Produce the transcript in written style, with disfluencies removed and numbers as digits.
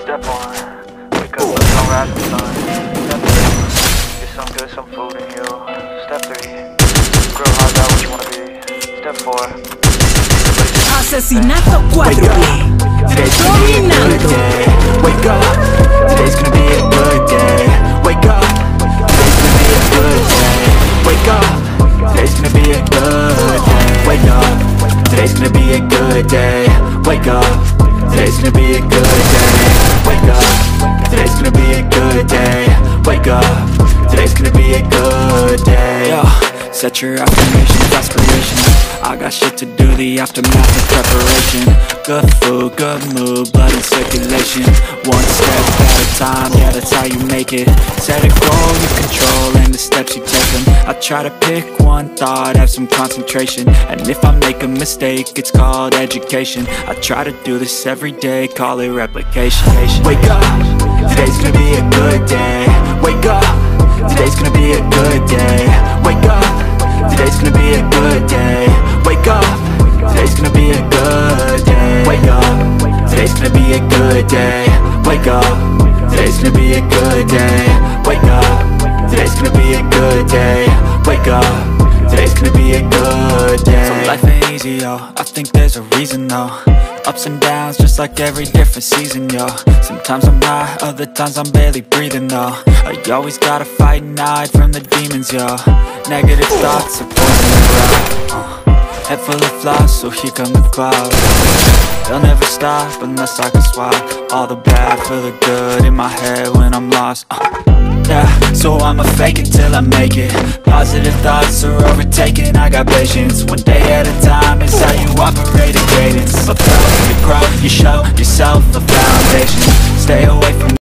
Step 1, wake up with sunrise and sun. Step 2, get some good, some food in you. Step 3, grow hard about what you wanna be. Step 4, Asesinato cuádruple. Dominando. Wake up, today's gonna be a good day. Wake up, today's gonna be a good day. Wake up, today's gonna be a good day. Wake up, today's gonna be a good day. Wake up, today's gonna be a good day. Wake up, today's gonna be a good day. Wake up, today's gonna be a good day. Yo, set your affirmations, aspirations. I got shit to do, the aftermath of preparation. Good food, good mood, blood in circulation. One step at a time, yeah, that's how you make it. Set a goal, you control, and the steps you take them. I try to pick one thought, have some concentration. And if I make a mistake, it's called education. I try to do this every day, call it replication. Wake up, today's gonna be a good day. Wake up, today's gonna be a good day. Wake up, today's gonna be a good day. Wake up, today's gonna be a good day. Wake up, today's gonna be a good day. Wake up, today's gonna be a good day. Wake up, today's gonna be a good day. Wake up, today's gonna be a good day. So life ain't easy, yo, I think there's a reason though. Ups and downs, just like every different season, yo. Sometimes I'm high, other times I'm barely breathing, though. I always gotta fight and hide from the demons, yo. Negative thoughts are poison the ground. Head full of flies, so here come the clouds. They'll never stop unless I can swap all the bad for the good in my head when I'm lost. Yeah, so I'ma fake it till I make it. Positive thoughts are overtaken, I got patience. One day at a time is how you operate a cadence. A power to grow, you show yourself a foundation.